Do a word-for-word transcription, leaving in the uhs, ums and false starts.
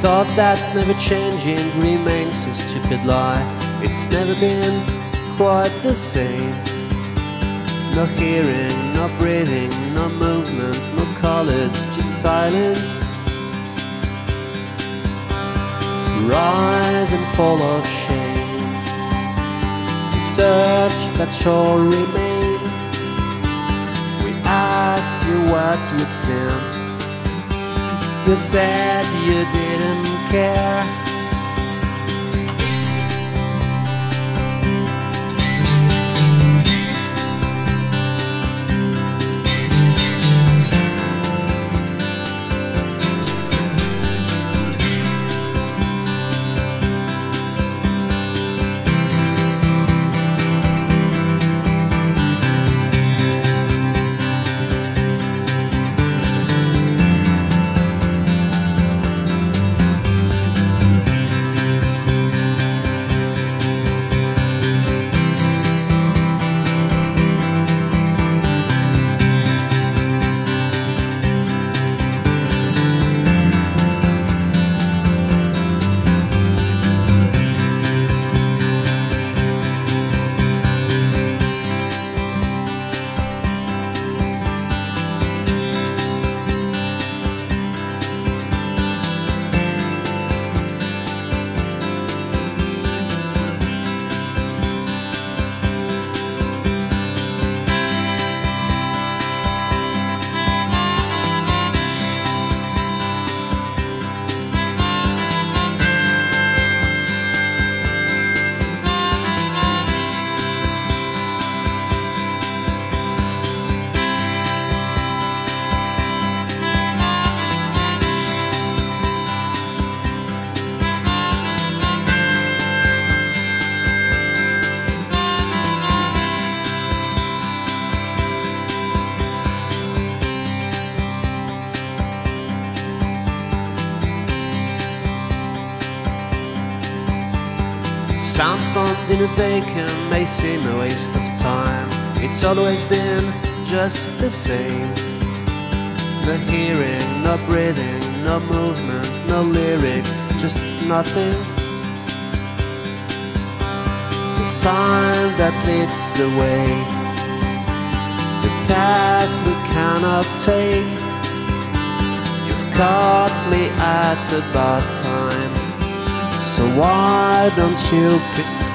thought that never changing remains a stupid lie. It's never been quite the same. No hearing, no breathing, no movement, no colors, just silence. Rise and fall of shame. The search that shall remain. We asked you what you'd seen. You said you didn't care. Sound found in a vacuum may seem a waste of time. It's always been just the same. No hearing, no breathing, no movement, no lyrics, just nothing. The sign that leads the way, the path we cannot take. You've caught me at a bad time, so why don't you pick